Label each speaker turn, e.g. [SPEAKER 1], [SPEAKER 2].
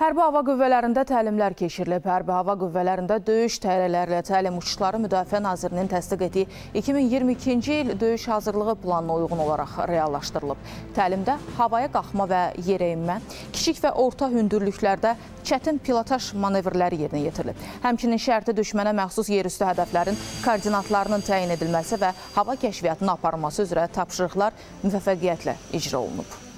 [SPEAKER 1] Hərbi hava qüvvələrində təlimlər keçirilib. Hərbi hava qüvvələrində döyüş təyyarələrlə təlim uçuşları Müdafiə Nazirinin təsdiq etdiyi 2022-ci il döyüş hazırlığı planına uyğun olaraq reallaşdırılıb. Təlimdə havaya qalxma və yerə enmə, kiçik və orta hündürlüklərdə çətin pilotaj manevrləri yerinə yetirilib. Həmçinin şərti düşmənə məxsus yerüstü hədəflərin koordinatlarının təyin edilməsi və hava kəşfiyyatının aparılması üzrə tapşırıqlar müvəffəqiyyətlə icra olunub.